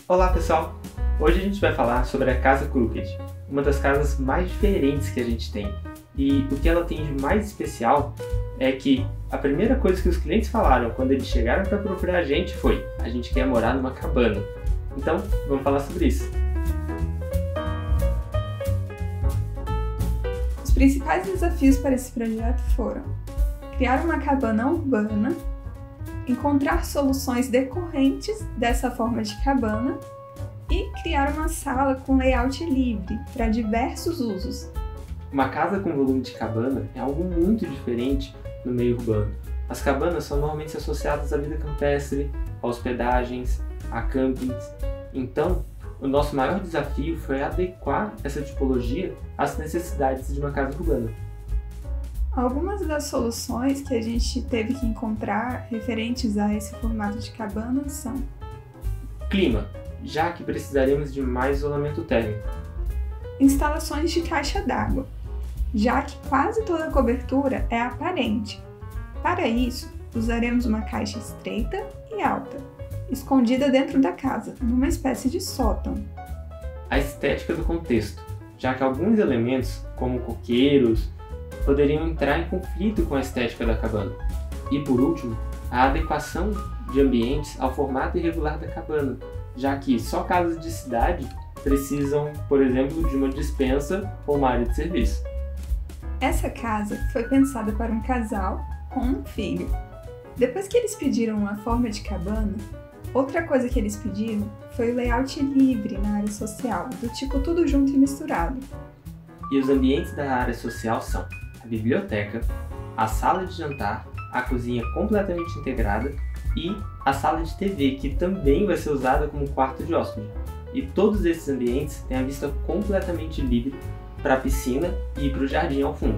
Olá pessoal! Hoje a gente vai falar sobre a Casa Crooked, uma das casas mais diferentes que a gente tem. E o que ela tem de mais especial é que a primeira coisa que os clientes falaram quando eles chegaram para procurar a gente foi: a gente quer morar numa cabana. Então, vamos falar sobre isso. Os principais desafios para esse projeto foram criar uma cabana urbana, encontrar soluções decorrentes dessa forma de cabana e criar uma sala com layout livre para diversos usos. Uma casa com volume de cabana é algo muito diferente no meio urbano. As cabanas são normalmente associadas à vida campestre, a hospedagens, a campings. Então, o nosso maior desafio foi adequar essa tipologia às necessidades de uma casa urbana. Algumas das soluções que a gente teve que encontrar referentes a esse formato de cabana são: clima, já que precisaremos de mais isolamento térmico. Instalações de caixa d'água, já que quase toda a cobertura é aparente. Para isso, usaremos uma caixa estreita e alta, escondida dentro da casa, numa espécie de sótão. A estética do contexto, já que alguns elementos, como coqueiros, poderiam entrar em conflito com a estética da cabana. E por último, a adequação de ambientes ao formato irregular da cabana, já que só casas de cidade precisam, por exemplo, de uma despensa ou uma área de serviço. Essa casa foi pensada para um casal com um filho. Depois que eles pediram uma forma de cabana, outra coisa que eles pediram foi o layout livre na área social, do tipo tudo junto e misturado. E os ambientes da área social são a biblioteca, a sala de jantar, a cozinha completamente integrada e a sala de TV, que também vai ser usada como quarto de hóspede. E todos esses ambientes têm a vista completamente livre para a piscina e para o jardim ao fundo.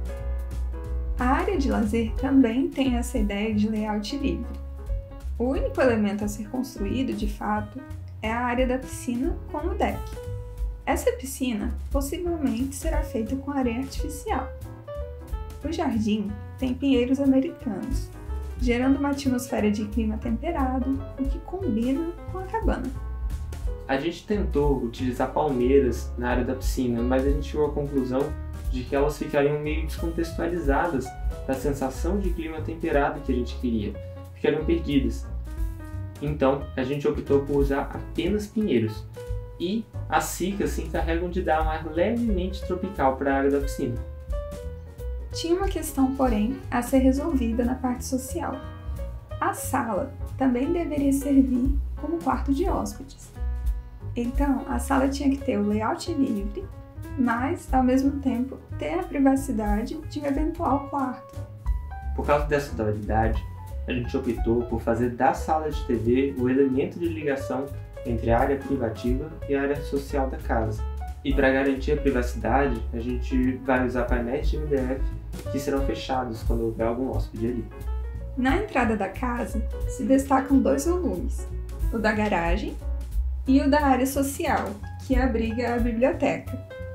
A área de lazer também tem essa ideia de layout livre. O único elemento a ser construído, de fato, é a área da piscina com o deck. Essa piscina possivelmente será feita com areia artificial. O jardim tem pinheiros americanos, gerando uma atmosfera de clima temperado, o que combina com a cabana. A gente tentou utilizar palmeiras na área da piscina, mas a gente chegou à conclusão de que elas ficariam meio descontextualizadas da sensação de clima temperado que a gente queria, ficariam perdidas. Então, a gente optou por usar apenas pinheiros, e as cicas se encarregam de dar um ar levemente tropical para a área da piscina. Tinha uma questão, porém, a ser resolvida na parte social. A sala também deveria servir como quarto de hóspedes. Então, a sala tinha que ter o layout livre, mas, ao mesmo tempo, ter a privacidade de um eventual quarto. Por causa dessa dualidade, a gente optou por fazer da sala de TV o elemento de ligação entre a área privativa e a área social da casa. E para garantir a privacidade, a gente vai usar painéis de MDF que serão fechados quando houver algum hóspede ali. Na entrada da casa se destacam dois volumes, o da garagem e o da área social, que abriga a biblioteca.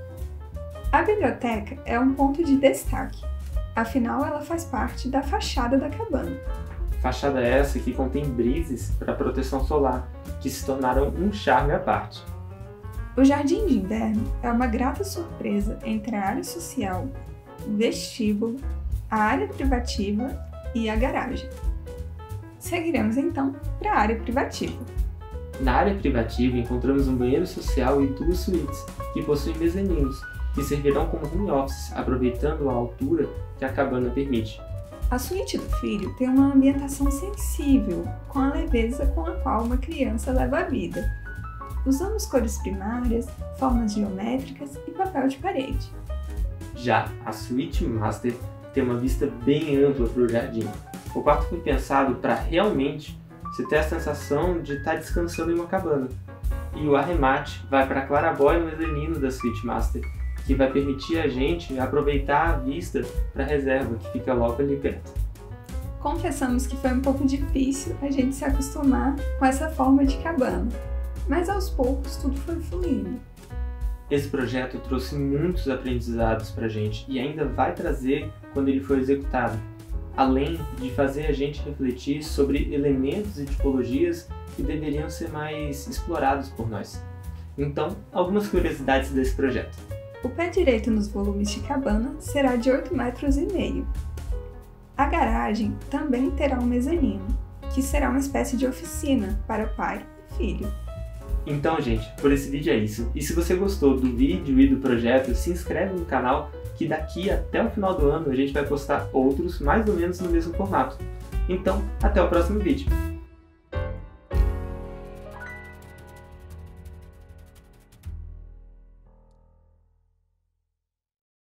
A biblioteca é um ponto de destaque, afinal ela faz parte da fachada da cabana. Fachada essa que contém brises para proteção solar, que se tornaram um charme à parte. O jardim de inverno é uma grata surpresa entre a área social, o vestíbulo, a área privativa e a garagem. Seguiremos então para a área privativa. Na área privativa encontramos um banheiro social e duas suítes, que possuem mezaninos, que servirão como home office, aproveitando a altura que a cabana permite. A suíte do filho tem uma ambientação sensível, com a leveza com a qual uma criança leva a vida. Usamos cores primárias, formas geométricas e papel de parede. Já a suíte master tem uma vista bem ampla para o jardim. O quarto foi pensado para realmente você ter a sensação de estar descansando em uma cabana. E o arremate vai para a claraboia no mezanino da suíte master, que vai permitir a gente aproveitar a vista para a reserva, que fica logo ali perto. Confessamos que foi um pouco difícil a gente se acostumar com essa forma de cabana, mas aos poucos tudo foi fluindo. Esse projeto trouxe muitos aprendizados para a gente e ainda vai trazer quando ele for executado. além de fazer a gente refletir sobre elementos e tipologias que deveriam ser mais explorados por nós. Então, algumas curiosidades desse projeto. O pé direito nos volumes de cabana será de 8,5 metros. A garagem também terá um mezanino, que será uma espécie de oficina para pai e filho. Então, gente, por esse vídeo é isso. E se você gostou do vídeo e do projeto, se inscreve no canal, que daqui até o final do ano a gente vai postar outros mais ou menos no mesmo formato. Então, até o próximo vídeo!